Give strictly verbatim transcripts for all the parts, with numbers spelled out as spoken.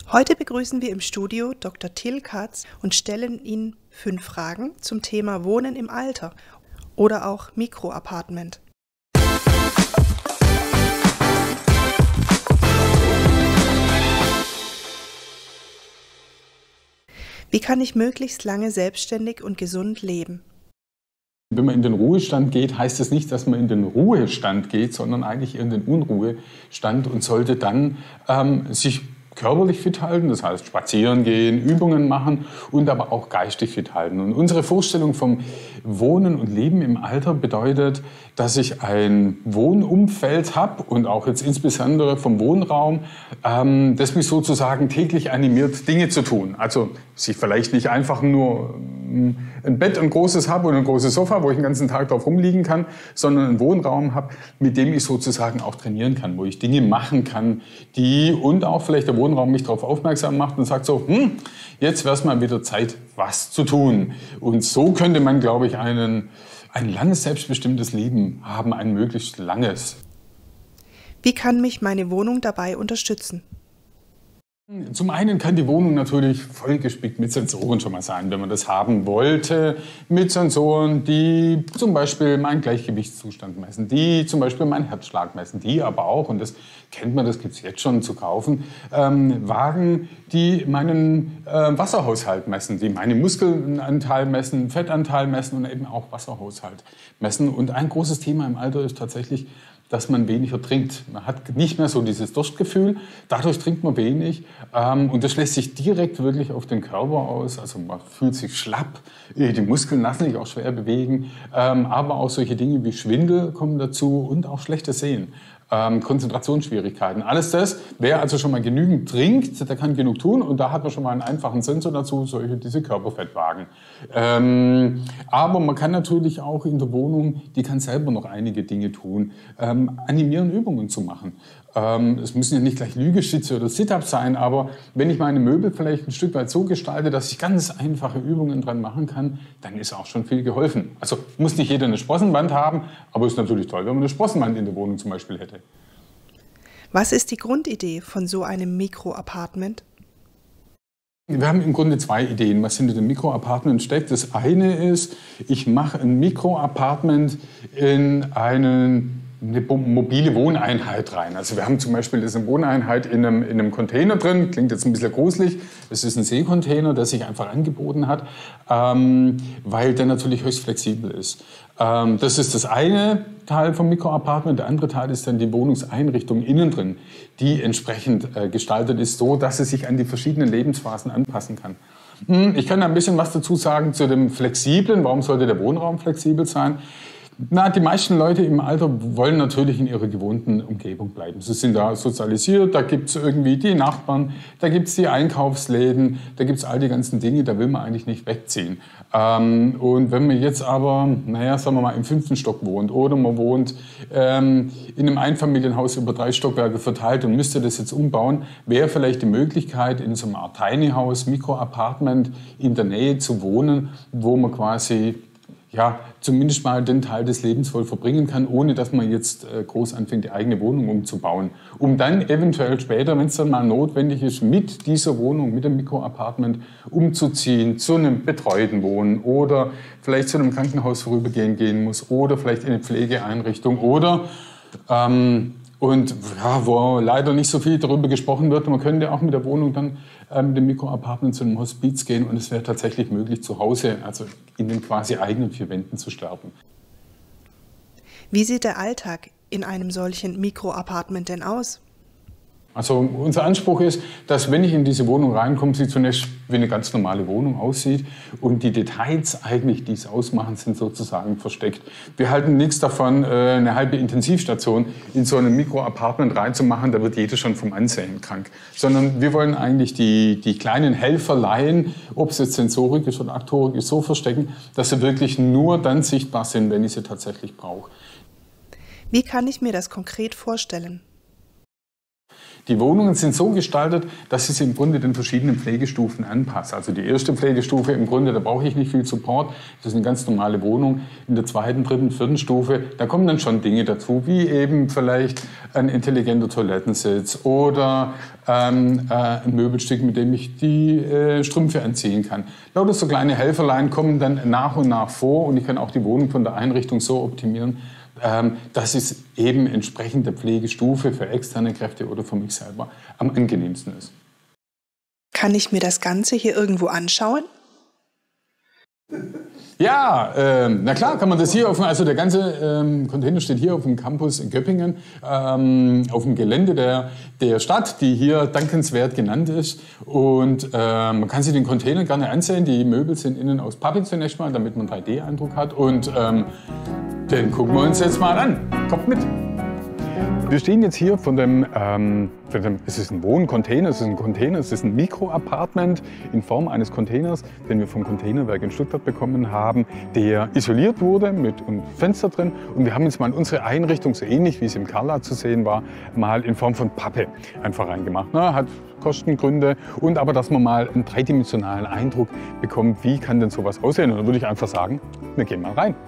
Heute begrüßen wir im Studio Doktor Till Katz und stellen Ihnen fünf Fragen zum Thema Wohnen im Alter oder auch Mikroapartment. Wie kann ich möglichst lange selbstständig und gesund leben? Wenn man in den Ruhestand geht, heißt das nicht, dass man in den Ruhestand geht, sondern eigentlich in den Unruhestand und sollte dann ähm, sich körperlich fit halten, das heißt spazieren gehen, Übungen machen und aber auch geistig fit halten. Und unsere Vorstellung vom Wohnen und Leben im Alter bedeutet, dass ich ein Wohnumfeld habe und auch jetzt insbesondere vom Wohnraum, ähm, das mich sozusagen täglich animiert, Dinge zu tun. Also sich vielleicht nicht einfach nur ein Bett, ein großes habe und ein großes Sofa, wo ich den ganzen Tag drauf rumliegen kann, sondern einen Wohnraum habe, mit dem ich sozusagen auch trainieren kann, wo ich Dinge machen kann, die und auch vielleicht der Wohnraum mich darauf aufmerksam macht und sagt so, hm, jetzt wäre es mal wieder Zeit, was zu tun. Und so könnte man, glaube ich, einen, ein langes, selbstbestimmtes Leben haben, ein möglichst langes. Wie kann mich meine Wohnung dabei unterstützen? Zum einen kann die Wohnung natürlich vollgespickt mit Sensoren schon mal sein, wenn man das haben wollte. Mit Sensoren, die zum Beispiel meinen Gleichgewichtszustand messen, die zum Beispiel meinen Herzschlag messen, die aber auch, und das kennt man, das gibt es jetzt schon zu kaufen, ähm, Wagen, die meinen äh, Wasserhaushalt messen, die meinen Muskelanteil messen, Fettanteil messen und eben auch Wasserhaushalt messen. Und ein großes Thema im Alter ist tatsächlich, dass man weniger trinkt. Man hat nicht mehr so dieses Durstgefühl, dadurch trinkt man wenig ähm, und das lässt sich direkt wirklich auf den Körper aus. Also man fühlt sich schlapp, die Muskeln lassen sich auch schwer bewegen, ähm, aber auch solche Dinge wie Schwindel kommen dazu und auch schlechtes Sehen. Ähm, Konzentrationsschwierigkeiten. Alles das, wer also schon mal genügend trinkt, der kann genug tun und da hat man schon mal einen einfachen Sensor dazu, solche diese Körperfettwagen. Ähm, aber man kann natürlich auch in der Wohnung, die kann selber noch einige Dinge tun, ähm, animieren, Übungen zu machen. Ähm, es müssen ja nicht gleich Liegestütze oder Sit-Ups sein, aber wenn ich meine Möbel vielleicht ein Stück weit so gestalte, dass ich ganz einfache Übungen dran machen kann, dann ist auch schon viel geholfen. Also muss nicht jeder eine Sprossenwand haben, aber es ist natürlich toll, wenn man eine Sprossenwand in der Wohnung zum Beispiel hätte. Was ist die Grundidee von so einem Mikroapartment? Wir haben im Grunde zwei Ideen, was hinter dem Mikroapartment steckt. Das eine ist, ich mache ein Mikroapartment in einen eine mobile Wohneinheit rein. Also wir haben zum Beispiel das eine Wohneinheit in einem, in einem Container drin, klingt jetzt ein bisschen gruselig, es ist ein Seekontainer, der sich einfach angeboten hat, ähm, weil der natürlich höchst flexibel ist. Ähm, das ist das eine Teil vom Mikroapartment, der andere Teil ist dann die Wohnungseinrichtung innen drin, die entsprechend äh, gestaltet ist, so dass sie sich an die verschiedenen Lebensphasen anpassen kann. Hm, ich kann da ein bisschen was dazu sagen zu dem Flexiblen, warum sollte der Wohnraum flexibel sein? Na, die meisten Leute im Alter wollen natürlich in ihrer gewohnten Umgebung bleiben. Sie sind da sozialisiert, da gibt's irgendwie die Nachbarn, da gibt's die Einkaufsläden, da gibt's all die ganzen Dinge, da will man eigentlich nicht wegziehen. Ähm, und wenn man jetzt aber, naja, sagen wir mal, im fünften Stock wohnt oder man wohnt ähm, in einem Einfamilienhaus über drei Stockwerke verteilt und müsste das jetzt umbauen, wäre vielleicht die Möglichkeit, in so einem Art Tiny House, Mikroapartment in der Nähe zu wohnen, wo man quasi ja, zumindest mal den Teil des Lebens voll verbringen kann, ohne dass man jetzt äh, groß anfängt, die eigene Wohnung umzubauen. Um dann eventuell später, wenn es dann mal notwendig ist, mit dieser Wohnung, mit dem Mikroapartment umzuziehen, zu einem betreuten Wohnen oder vielleicht zu einem Krankenhaus vorübergehend gehen muss oder vielleicht in eine Pflegeeinrichtung oder ähm, und ja, wo leider nicht so viel darüber gesprochen wird, man könnte auch mit der Wohnung dann äh, mit dem Mikroapartment zu einem Hospiz gehen und es wäre tatsächlich möglich, zu Hause, also in den quasi eigenen vier Wänden zu sterben. Wie sieht der Alltag in einem solchen Mikroapartment denn aus? Also unser Anspruch ist, dass wenn ich in diese Wohnung reinkomme, sie zunächst wie eine ganz normale Wohnung aussieht und die Details eigentlich, die es ausmachen, sind sozusagen versteckt. Wir halten nichts davon, eine halbe Intensivstation in so einem Mikroapartment reinzumachen, da wird jeder schon vom Ansehen krank. Sondern wir wollen eigentlich die, die kleinen Helferlein, ob es jetzt Sensorik ist oder Aktorik ist, so verstecken, dass sie wirklich nur dann sichtbar sind, wenn ich sie tatsächlich brauche. Wie kann ich mir das konkret vorstellen? Die Wohnungen sind so gestaltet, dass ich sie im Grunde den verschiedenen Pflegestufen anpasse. Also die erste Pflegestufe im Grunde, da brauche ich nicht viel Support. Das ist eine ganz normale Wohnung. In der zweiten, dritten, vierten Stufe, da kommen dann schon Dinge dazu, wie eben vielleicht ein intelligenter Toilettensitz oder ähm, äh, ein Möbelstück, mit dem ich die äh, Strümpfe anziehen kann. Lauter so kleine Helferlein kommen dann nach und nach vor und ich kann auch die Wohnung von der Einrichtung so optimieren, ähm, dass es eben entsprechend der Pflegestufe für externe Kräfte oder für mich selber am angenehmsten ist. Kann ich mir das Ganze hier irgendwo anschauen? Ja, äh, na klar, kann man das hier auf, also der ganze ähm, Container steht hier auf dem Campus in Göppingen, ähm, auf dem Gelände der, der Stadt, die hier dankenswert genannt ist. Und äh, man kann sich den Container gerne ansehen. Die Möbel sind innen aus Pappe zunächst mal, damit man einen drei D Eindruck hat. Und ähm, den gucken wir uns jetzt mal an. Kommt mit! Wir stehen jetzt hier von dem, ähm, von dem, es ist ein Wohncontainer, es ist ein Container, es ist ein Mikroapartment in Form eines Containers, den wir vom Containerwerk in Stuttgart bekommen haben, der isoliert wurde mit einem Fenster drin. Und wir haben jetzt mal unsere Einrichtung, so ähnlich wie es im Carla zu sehen war, mal in Form von Pappe einfach reingemacht. Na, hat Kostengründe und aber, dass man mal einen dreidimensionalen Eindruck bekommt, wie kann denn sowas aussehen. Und dann würde ich einfach sagen, wir gehen mal rein.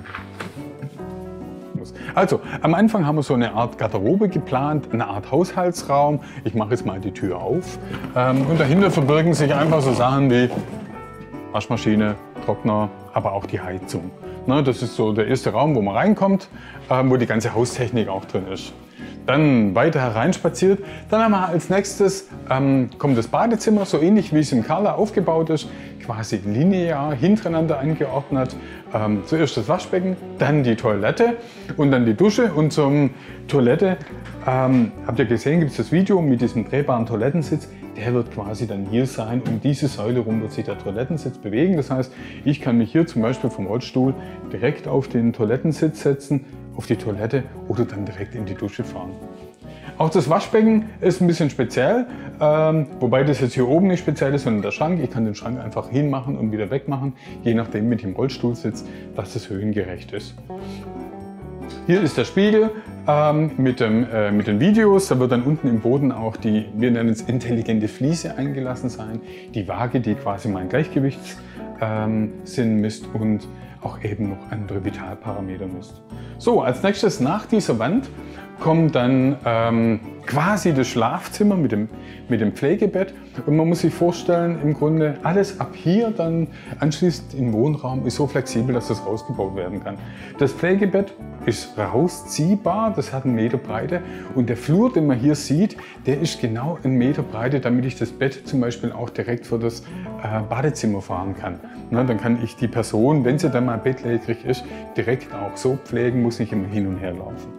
Also, am Anfang haben wir so eine Art Garderobe geplant, eine Art Haushaltsraum. Ich mache jetzt mal die Tür auf. Ähm, und dahinter verbirgen sich einfach so Sachen wie Waschmaschine, Trockner, aber auch die Heizung. Ne, das ist so der erste Raum, wo man reinkommt, ähm, wo die ganze Haustechnik auch drin ist. Dann weiter hereinspaziert. Dann haben wir als nächstes ähm, kommt das Badezimmer, so ähnlich wie es im Carla aufgebaut ist, quasi linear hintereinander angeordnet. Ähm, zuerst das Waschbecken, dann die Toilette und dann die Dusche. Und zum Toilette, ähm, habt ihr gesehen, gibt es das Video mit diesem drehbaren Toilettensitz. Der wird quasi dann hier sein. Um diese Säule rum wird sich der Toilettensitz bewegen. Das heißt, ich kann mich hier zum Beispiel vom Rollstuhl direkt auf den Toilettensitz setzen, auf die Toilette oder dann direkt in die Dusche fahren. Auch das Waschbecken ist ein bisschen speziell, ähm, wobei das jetzt hier oben nicht speziell ist, sondern der Schrank. Ich kann den Schrank einfach hinmachen und wieder wegmachen, je nachdem mit dem Rollstuhl sitzt, dass das höhengerecht ist. Hier ist der Spiegel ähm, mit, dem, äh, mit den Videos. Da wird dann unten im Boden auch die, wir nennen es intelligente Fliese eingelassen sein. Die Waage, die quasi mein Gleichgewichtssinn ähm, misst und auch eben noch andere Vitalparameter misst. So, als nächstes nach dieser Wand kommt dann ähm, quasi das Schlafzimmer mit dem, mit dem Pflegebett. Und man muss sich vorstellen, im Grunde alles ab hier dann anschließend im Wohnraum ist so flexibel, dass das rausgebaut werden kann. Das Pflegebett ist rausziehbar, das hat einen Meter Breite und der Flur, den man hier sieht, der ist genau einen Meter Breite, damit ich das Bett zum Beispiel auch direkt für das äh, Badezimmer fahren kann. Na, dann kann ich die Person, wenn sie dann mal bettlägerig ist, direkt auch so pflegen, muss nicht immer hin und her laufen.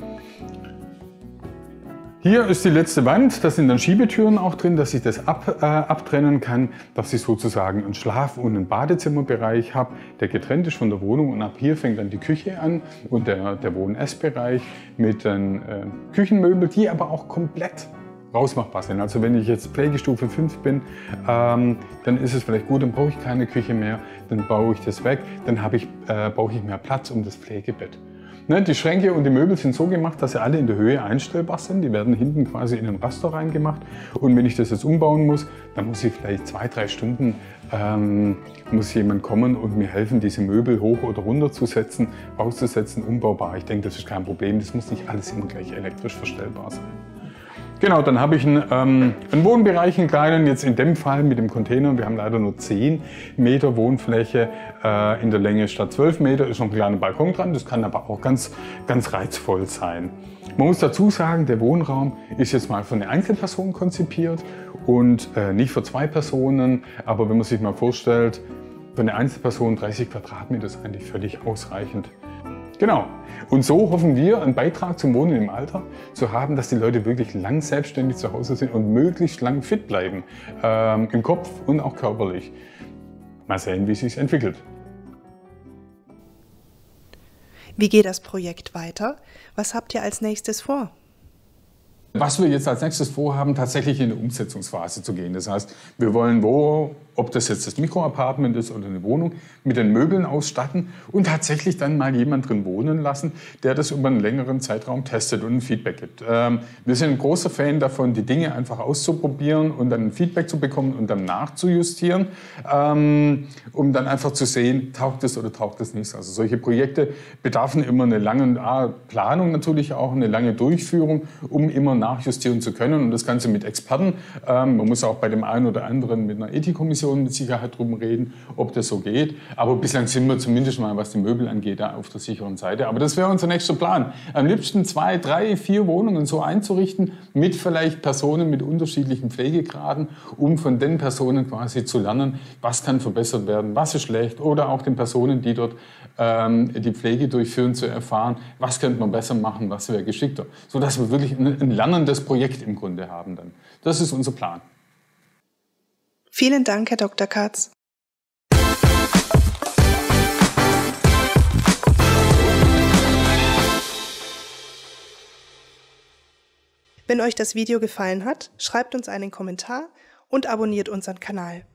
Hier ist die letzte Wand, da sind dann Schiebetüren auch drin, dass ich das ab, äh, abtrennen kann, dass ich sozusagen einen Schlaf- und einen Badezimmerbereich habe, der getrennt ist von der Wohnung und ab hier fängt dann die Küche an und der, der Wohn-Ess-Bereich mit den äh, Küchenmöbeln, die aber auch komplett rausmachbar sind. Also wenn ich jetzt Pflegestufe fünf bin, ähm, dann ist es vielleicht gut, dann brauche ich keine Küche mehr, dann baue ich das weg, dann ich, äh, brauche ich mehr Platz um das Pflegebett. Ne, die Schränke und die Möbel sind so gemacht, dass sie alle in der Höhe einstellbar sind. Die werden hinten quasi in den Raster reingemacht. Und wenn ich das jetzt umbauen muss, dann muss ich vielleicht zwei, drei Stunden ähm, muss jemand kommen und mir helfen, diese Möbel hoch oder runter zu setzen, rauszusetzen, umbaubar. Ich denke, das ist kein Problem. Das muss nicht alles immer gleich elektrisch verstellbar sein. Genau, dann habe ich einen, ähm, einen Wohnbereich, einen kleinen, jetzt in dem Fall mit dem Container. Wir haben leider nur zehn Meter Wohnfläche äh, in der Länge statt zwölf Meter. Ist noch ein kleiner Balkon dran, das kann aber auch ganz, ganz reizvoll sein. Man muss dazu sagen, der Wohnraum ist jetzt mal für eine Einzelperson konzipiert und äh, nicht für zwei Personen. Aber wenn man sich mal vorstellt, für eine Einzelperson dreißig Quadratmeter ist eigentlich völlig ausreichend. Genau. Und so hoffen wir, einen Beitrag zum Wohnen im Alter zu haben, dass die Leute wirklich lang selbstständig zu Hause sind und möglichst lang fit bleiben. Ähm, im Kopf und auch körperlich. Mal sehen, wie es sich entwickelt. Wie geht das Projekt weiter? Was habt ihr als nächstes vor? Was wir jetzt als nächstes vorhaben, tatsächlich in eine Umsetzungsphase zu gehen. Das heißt, wir wollen wo ob das jetzt das Mikroapartment ist oder eine Wohnung, mit den Möbeln ausstatten und tatsächlich dann mal jemand drin wohnen lassen, der das über einen längeren Zeitraum testet und ein Feedback gibt. Ähm, wir sind ein großer Fan davon, die Dinge einfach auszuprobieren und dann ein Feedback zu bekommen und dann nachzujustieren, ähm, um dann einfach zu sehen, taugt es oder taugt es nicht. Also solche Projekte bedarfen immer eine lange ah, Planung natürlich auch, eine lange Durchführung, um immer nachjustieren zu können und das Ganze mit Experten. Ähm, man muss auch bei dem einen oder anderen mit einer Ethikkommission mit Sicherheit drum reden, ob das so geht. Aber bislang sind wir zumindest mal, was die Möbel angeht, da auf der sicheren Seite. Aber das wäre unser nächster Plan. Am liebsten zwei, drei, vier Wohnungen so einzurichten, mit vielleicht Personen mit unterschiedlichen Pflegegraden, um von den Personen quasi zu lernen, was kann verbessert werden, was ist schlecht, oder auch den Personen, die dort ähm, die Pflege durchführen, zu erfahren, was könnte man besser machen, was wäre geschickter. Sodass wir wirklich ein, ein lernendes Projekt im Grunde haben dann. Das ist unser Plan. Vielen Dank, Herr Doktor Katz. Wenn euch das Video gefallen hat, schreibt uns einen Kommentar und abonniert unseren Kanal.